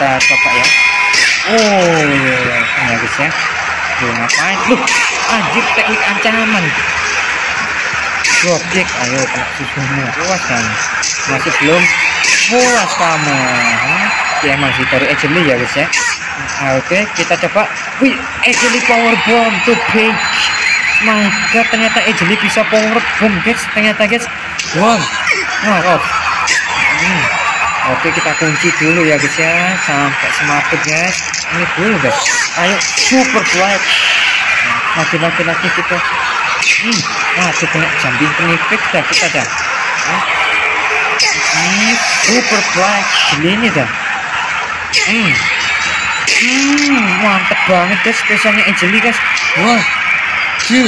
kita coba ya. Oh ya guys ya. Ngapain lu anjir, teknik ancaman drop kick. Ayo kena susumu, puas kan? Masih belum puas kamu. Ya masih baru Ejeli ya guys ya. Oke kita coba. Wih, Ejeli power bomb to bridge. My god, ternyata Ejeli bisa power bomb guys, ternyata guys. Wow, off. Oke kita kunci dulu ya guys ya, sampai semaput guys. Ini dulu guys. Ayo super black. Lagi kita. Tuh kena jumping penipik dah kita dah. Ini super black ini dah. Mantep banget guys, spesialnya Ejeli guys. 1, 2,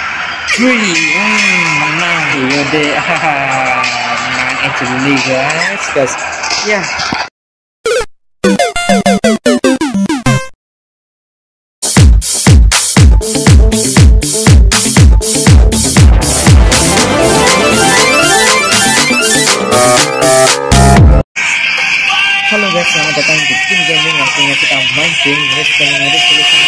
3. Menang ya deh. Menang Ejeli guys ya. Halo guys, selamat datang di Kim Gaming. Waktunya kita main game Resolution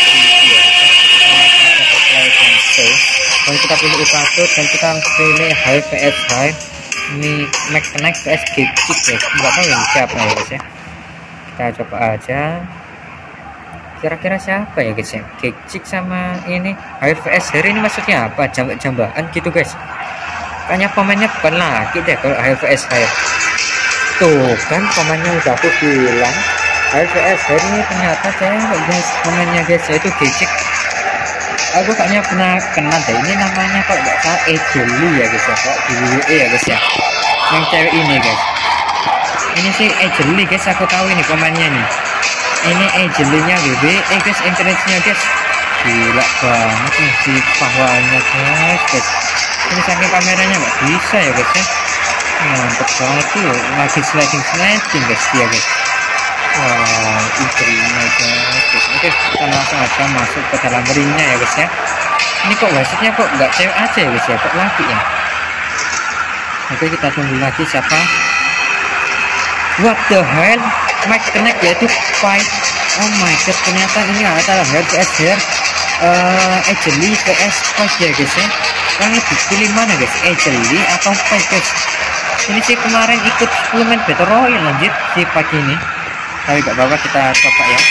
3. Dan kita pilih U1 dan kita pilih High vs High. Ini Mechanic vs Gigik guys. Nggak tahu yang siapa ya guys ya. Kita coba aja. Kira-kira siapa ya guys ya? Gigik sama ini High vs High, ini maksudnya apa? Jambak-jambakan gitu guys. Kayaknya pemainnya bukan laki deh kalau High vs High. Tuh kan pemainnya udah aku bilang High vs High ini ternyata cewek guys pemainnya guys, yaitu Gigik. Aku kayaknya pernah kenal deh, ini namanya kalau nggak salah Ejeli ya guys ya, kok di WWE ya guys ya, yang cewek ini guys. Ini sih Ejeli guys, aku tahu ini pemainnya nih. Ini Ejelinya WWE guys, internetnya guys. Gila banget nih si pahlawannya guys. Ini saking kameranya nggak bisa ya guys ya. Mantap banget tuh, lagi sliding guys dia guys. Wow, istrinya guys. Oke, kita langsung aja masuk ke dalam ringnya ya guys ya. Ini kok wasitnya kok nggak cewek aja ya guys ya, kok laki ya. Oke kita tunggu lagi siapa. What the hell, Mechanic yaitu fight. Oh my god, ternyata ini adalah Hair vs Hair, Ejeli vs Fight ya guys ya. Yang lebih pilih mana guys, Ejeli atau Fight guys? Ini sih kemarin ikut suplemen Battle Royale anjir si pagi ini. Tapi gak apa-apa, kita coba ya.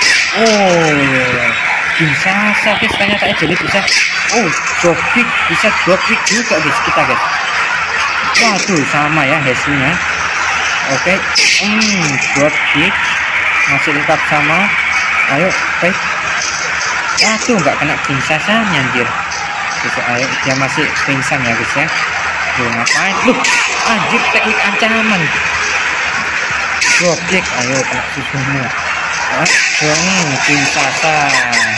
Bisa guys, ternyata Ejeli bisa. Drop kick, bisa drop kick juga guys kita guys. Waduh sama ya hasilnya. Oke, drop kick masih tetap sama. Ayo baik. Aduh nggak kena pingsannya anjir. Ayo dia masih pingsan ya guys ya. Ngapain lu anjir, teknik ancaman drop kick. Ayo kena susumu. Pingsan.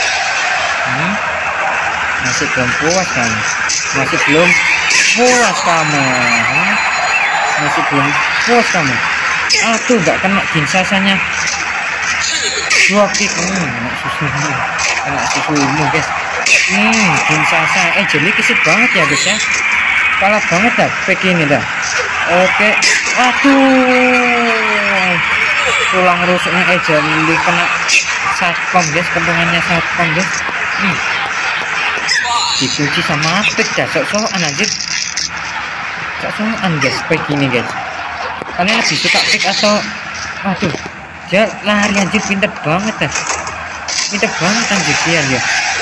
Masih belum puas kan? Masih belum puas kamu. Masih belum puas kamu. Aduh nggak kena pingsannya. Drop kick. Kena susumu guys. Pingsan. Ejeli kesit banget ya guys ya. Kalah banget dah pack ini dah. Oke. Aduh. Tulang rusuknya Ejeli kena satpam guys, kentongannya satpam guys. Dikunci sama pick dah, sok-sokan anjir. Sok-sokan guys pack ini guys. Kalian lebih suka pick atau aduh, dia lari anjir, pinter banget dah. Pinter banget anjir dia ya.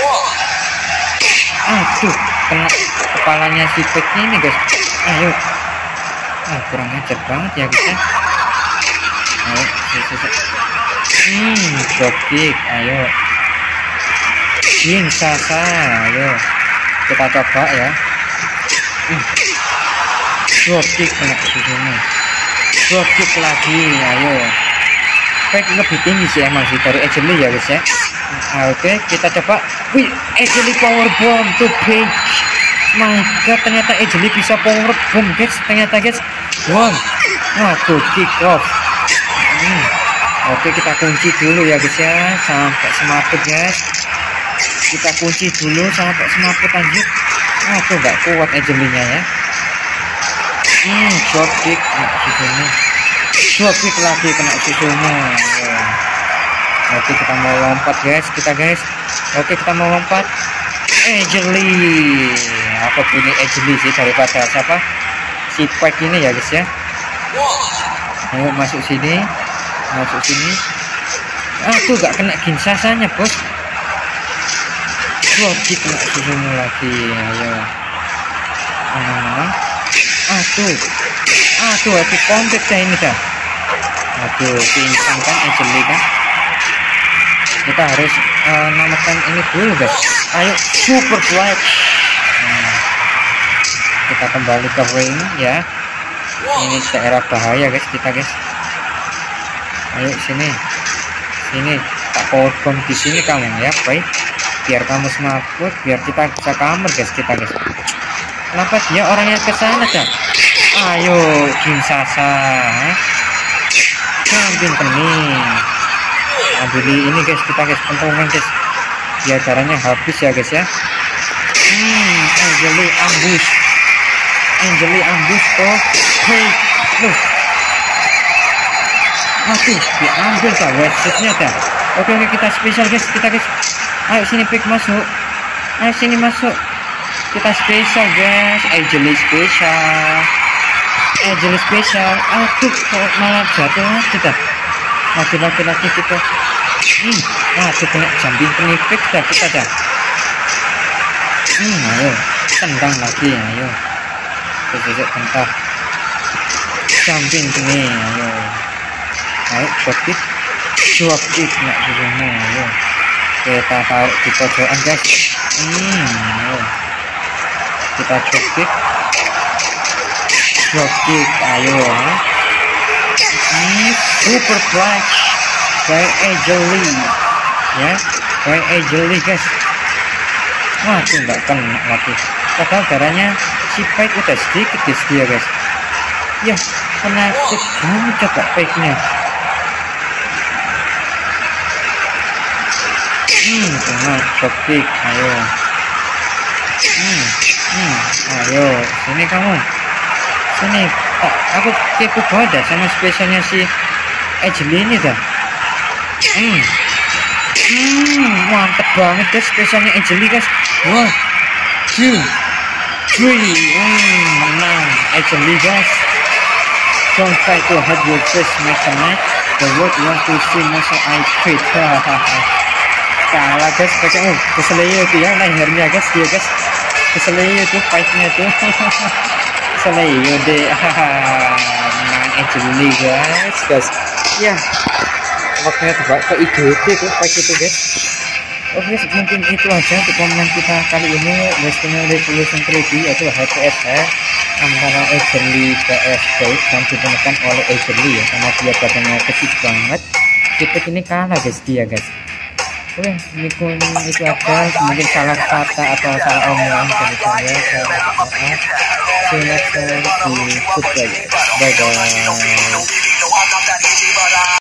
Aduh, kena kepalanya si pick ini guys. Ayo. Kurang ajar banget ya guys ya. Ayo, drop kick, ayo. Sasa, ayo. Kita coba ya. Drop kick kena susumu. Drop kick lagi, ayo. Baik, lebih tinggi sih emang sih dari Ejeli ya guys ya. Oke, kita coba. Wih, Ejeli power bomb to bridge. My god, ternyata Ejeli bisa power bomb guys, ternyata guys. Waduh, kick off. Oke kita kunci dulu ya guys ya, sampai semaput guys. Kita kunci dulu sampai semaput anjir. Tuh nggak kuat Ejelinya ya. Drop kick kena susumu. Drop kick lagi kena susumu. Oke, kita mau lompat guys, oke, kita mau lompat. Jeli, aku pilih Jeli sih daripada siapa si Spike ini ya guys ya. Ayo masuk sini. Aduh, gak kena ginsasanya bos. Logik kena susumu lagi. Ayo, aduh epic komplit dah ini dah. Aduh, pingsan kan Jeli kan. Kita harus namakan ini dulu guys. Ayo super black. Kita kembali ke ring ya. Ini daerah bahaya guys kita guys. Ayo sini tak pohon di sini kamu ya, baik. Biar kamu semakut, biar kita bisa kamar guys kita guys. Kenapa dia orangnya ke sana dah? Ayo ginsasa. Sambil pening. Ambil ini guys kita guys, pentungan guys. Biar caranya habis ya guys ya. Angeli ambush toh. Hey, loh. Aduh, diambil dah websitenya dah. Oke, kita spesial guys, ayo sini pick masuk. Ayo sini masuk. Kita spesial guys, Angeli spesial. Aduh, kok malah jatuh kita. Laki-laki kita. Aduh, kena jumping penipik dah kita dah. Ayo, tendang lagi, ayo. Sejak bentar. Jumping ini, ayo drop kick nak dulunya, ayo. Kita taruh di pojokan guys. Ayo. Kita drop kick, ayo. Super flash by Angeli ya, by Angeli guys. Waduh, nggak kena lagi. Padahal darahnya si Spike udah sedikit guys dia guys. Ya, penyakit kamu coba Spike-nya. Kena drop kick, ayo. Ayo, sini kamu. Sini, aku kepo banget sama spesialnya si Angeli ini dah. Mantep banget guys spesialnya Angeli guys. 1, 2, 3. Menang Angeli guys. Don't try to hurt your face, Mechanic. The world want to see muscle I quit. Kalah guys, pakai keselio tuh ya lehernya guys, dia guys. Keselio tuh fight-nya tuh. Keselio deh. Menang Angeli guys. Ya. Waktunya coba ke IGT tuh fight itu guys. Oke, mungkin itu aja untuk komen kita kali ini. Western Revolution 3D yaitu HPS antara Angeli vs Spike dan digunakan oleh Angeli ya, karena dia badannya kecil banget. Kita ini kalah guys dia guys. Oke, mungkin itu aja, mungkin salah kata atau salah omongan dari saya maaf. See you next time di Football. Bye bye.